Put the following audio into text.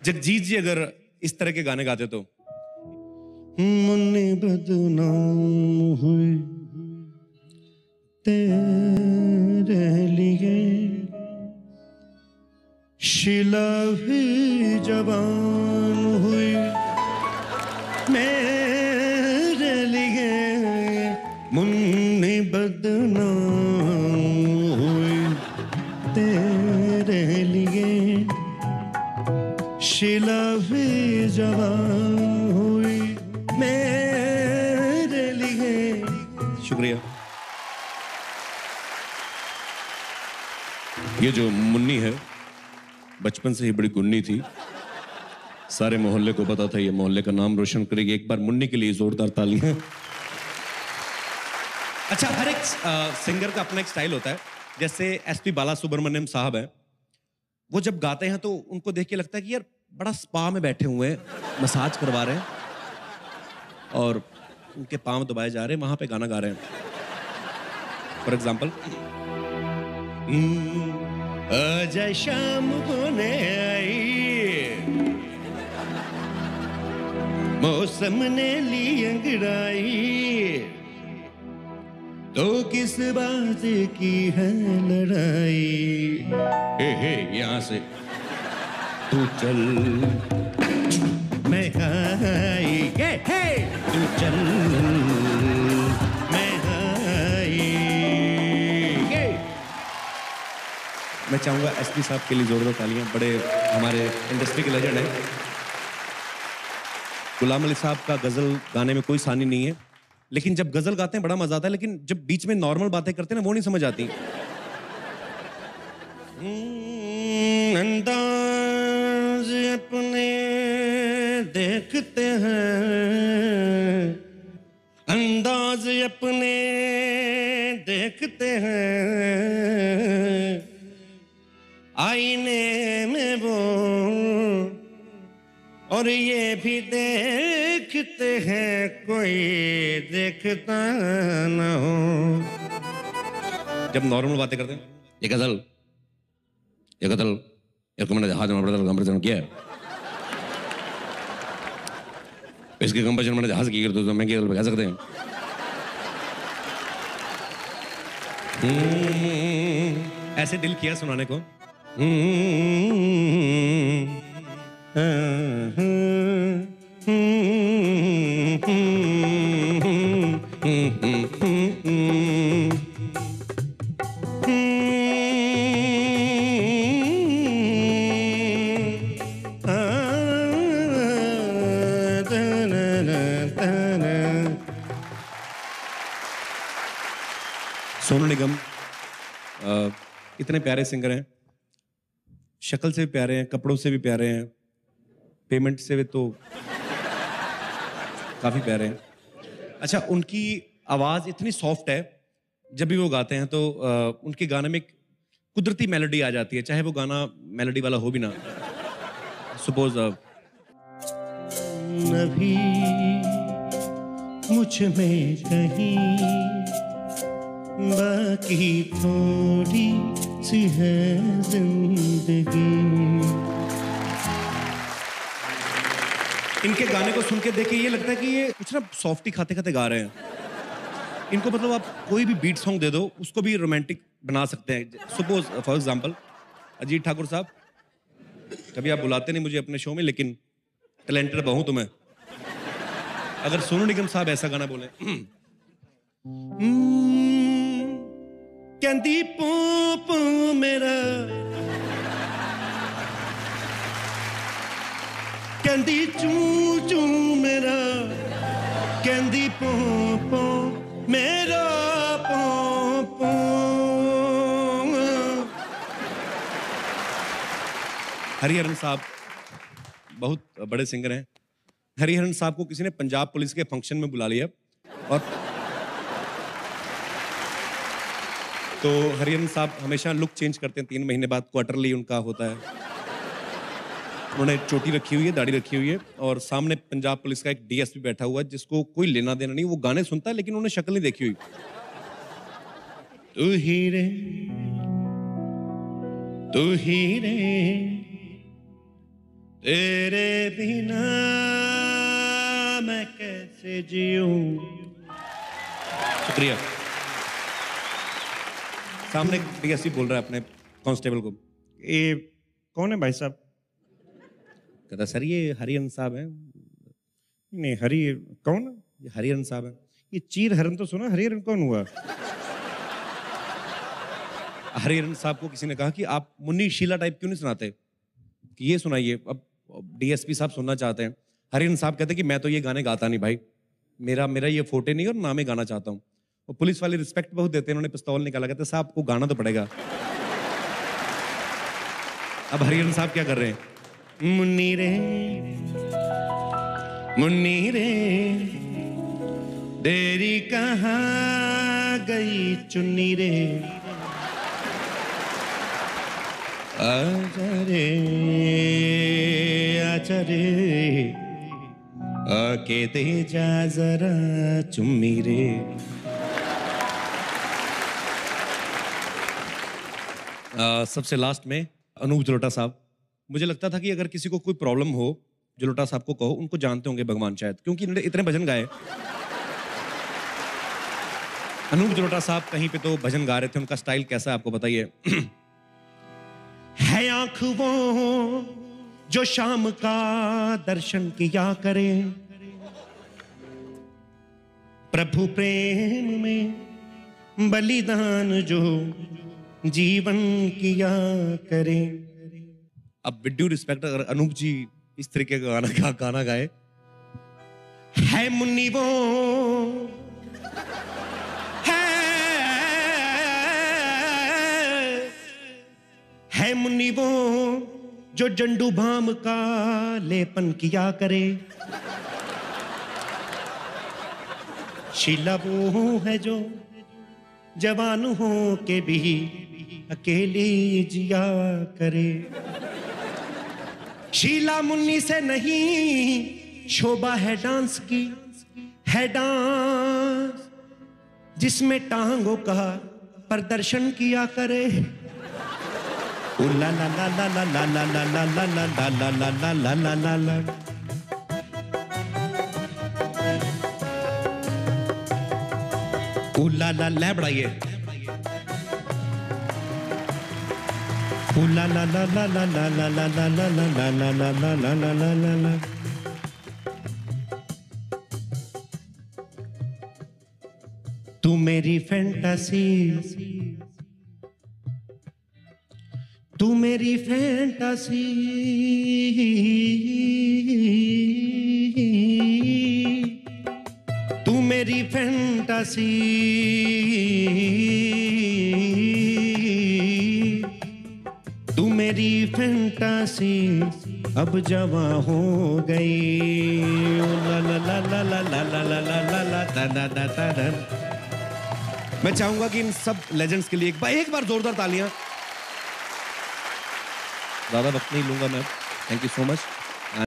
जगजीत जी अगर इस तरह के गाने गाते तो मुन्ने बदनाम हुई तेरे लिए, शिला भी जवान हुई मेरे लिए, मुन्ने बदनाम हुई तेरे लिए, शिला भी जवान हुई मेरे लिए। शुक्रिया। ये जो मुन्नी है बचपन से ही बड़ी गुन्नी थी, सारे मोहल्ले को पता था ये मोहल्ले का नाम रोशन करेगी। एक बार मुन्नी के लिए जोरदार तालियां। अच्छा, हर एक सिंगर का अपना एक स्टाइल होता है। जैसे एसपी बालासुब्रमण्यम साहब हैं, वो जब गाते हैं तो उनको देख के लगता है कि यार बड़ा स्पा में बैठे हुए हैं, मसाज करवा रहे हैं और उनके पांव दबाए जा रहे हैं, वहां पे गाना गा रहे हैं। फॉर एग्जाम्पल, आजा शाम होने आई, मौसम ने ली अंगड़ाई, तो किस बात की है लड़ाई। हे यहां से तू चल मैं आई, हे तू चल मैं आई। मैं चाहूंगा एसपी साहब के लिए जोरदार तालियां। बड़े हमारे इंडस्ट्री के लेजेंड हैं। गुलाम अली साहब का गजल गाने में कोई सानी नहीं है, लेकिन जब गजल गाते हैं बड़ा मजा आता है, लेकिन जब बीच में नॉर्मल बातें करते हैं ना वो नहीं समझ आती। अंदाज अपने देखते हैं, अंदाज अपने देखते हैं, आईने में वो और ये भी देखते हैं कोई देखता न हो। जब नॉर्मल बातें करते हैं, ये गजल एक मैंने जहाज में कंपटीशन किया है, इसके कंपटीशन मैंने जहाज की तो मैं गजल बजा सकते हैं। ऐसे दिल किया सुनाने को। सोनू निगम इतने प्यारे सिंगर हैं, शक्ल से भी प्यारे हैं, कपड़ों से भी प्यारे हैं, पेमेंट से भी तो काफी प्यारे हैं। अच्छा, उनकी आवाज इतनी सॉफ्ट है, जब भी वो गाते हैं तो उनके गाने में एक कुदरती मेलोडी आ जाती है, चाहे वो गाना मेलोडी वाला हो भी ना। सपोज नभी मुझ में कहीं बाकी थोड़ी सी है जिंदगी। इनके गाने को सुन के देखे ये लगता है कि ये कुछ ना सॉफ्टी खाते खाते गा रहे हैं। इनको मतलब आप कोई भी बीट सॉन्ग दे दो उसको भी रोमांटिक बना सकते हैं। Suppose for example Ajit Thakur साहब, कभी आप बुलाते नहीं मुझे अपने शो में, लेकिन टैलेंटेड बहु तो मैं। अगर सोनू निगम साहब ऐसा गाना बोले, कहती पू पू मेरा, कहती चू चू मेरा, कहती पू पू मेरा पू पू। हरिहरन साहब बहुत बड़े सिंगर हैं। हरिहरन साहब को किसी ने पंजाब पुलिस के फंक्शन में बुला लिया और तो हरिहरन साहब हमेशा लुक चेंज करते हैं, 3 महीने बाद क्वार्टरली उनका होता है। उन्होंने चोटी रखी हुई है, दाढ़ी रखी हुई है और सामने पंजाब पुलिस का एक डीएसपी बैठा हुआ है जिसको कोई लेना देना नहीं। वो गाने सुनता है लेकिन उन्होंने शक्ल नहीं देखी हुई। तू ही रे, तू ही रे, तेरे बिना मैं कैसे जीऊं। शुक्रिया। सामने डीएसपी बोल रहा है अपने कांस्टेबल को, ये कौन है भाई साहब? कहता सर ये हरिहरन साहब हैं। नहीं, हरी कौन? ये हरिहरन साहब हैं। ये चीर हरन तो सुना, हरिहरन कौन हुआ? हरिहरन साहब को किसी ने कहा कि आप मुन्नी शीला टाइप क्यों नहीं सुनाते, कि ये सुनाइए। अब डीएसपी साहब सुनना चाहते हैं। हरिहरन साहब कहते हैं कि मैं तो ये गाने गाता नहीं भाई, मेरा मेरा ये फोटे नहीं और ना मैं गाना चाहता हूँ। और पुलिस वाले रिस्पेक्ट बहुत देते हैं, उन्होंने पिस्तौल निकाला, कहते साहब आपको गाना तो पड़ेगा। अब हरिहरन साहब क्या कर रहे हैं? मुन्नी रे तेरी कहाँ गई चुन्नी रे, आजा रे आके दे जा जरा चुम्मी रे। सबसे लास्ट में अनूप जलोटा साहब। मुझे लगता था कि अगर किसी को कोई प्रॉब्लम हो, जलोटा साहब को कहो, उनको जानते होंगे भगवान शायद, क्योंकि इन्होंने इतने भजन गाए। अनूप जलोटा साहब कहीं पे तो भजन गा रहे थे, उनका स्टाइल कैसा है आपको बताइए। है आँख वो जो शाम का दर्शन किया करे, प्रभु प्रेम में बलिदान जो जीवन किया करे। अब विद ड्यू रिस्पेक्ट, अगर अनूप जी इस तरीके का गाना गाए, है मुन्नी वो है मुन्नी वो जो जंडू भाम का लेपन किया करे, शीला वो है जो जवान हो के भी अकेली जिया करे। शीला मुन्नी से नहीं, शोभा है डांस की, है डांस जिसमें टांगों का प्रदर्शन किया करे। ओ ला ला ला ला ला ला ला ला ला ला ला ला ला ला ला ला ला। ओ ला ला ला बढ़ाइए। ओ ला ला ला ला ला ला ला ला ला ला ला ला ला ला ला ला ला ला ला। तू मेरी फैंटासी, तू मेरी फैंटासी, तू मेरी फैंटासी, तू मेरी फैंटासी अब जवां हो गई। ला ला ला ला ला ला ला ला ला ला ला ला ला ला। मैं चाहूंगा कि इन सब लेजेंड्स के लिए एक बार जोरदार तालियां। ज्यादा वक्त नहीं लूंगा मैं। Thank you so much.